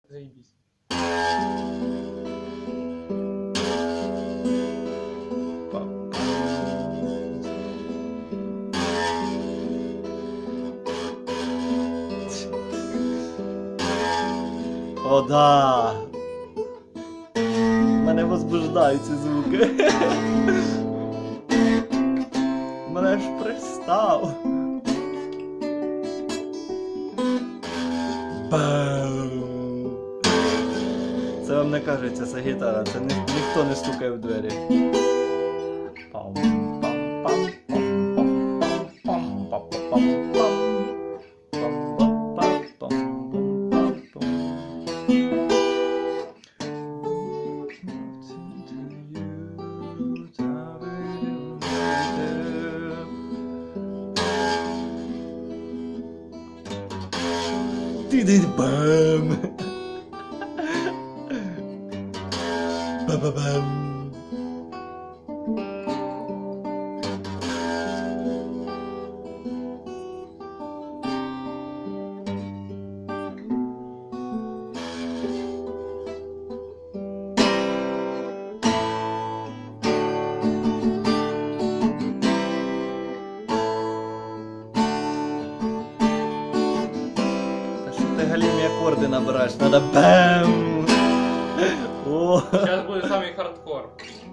Заебись. О, да! Мене возбуждають ці звуки. Мене ж пристав. Бам! Це вам не кажеться, це гітара, це ніхто не стукає в двері. Пам, пам, пам, пам, пам, пам, пам, пам, пам, пам. Бам! Ба-ба-бам! Ты галимые аккорды набираешь, надо бэм! О! Сейчас будет самый хардкор.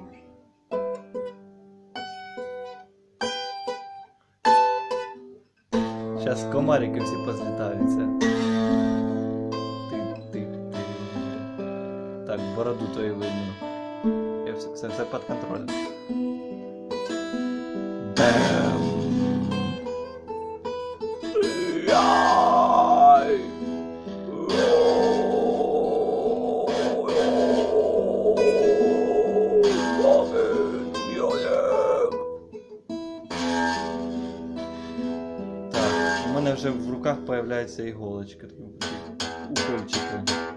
Сейчас комарики всі позлітаються. Ти. Так, бороду то і видно. Я все під контролем. Бэм! Так, у мене вже в руках появляється іголочка, такі укольчики.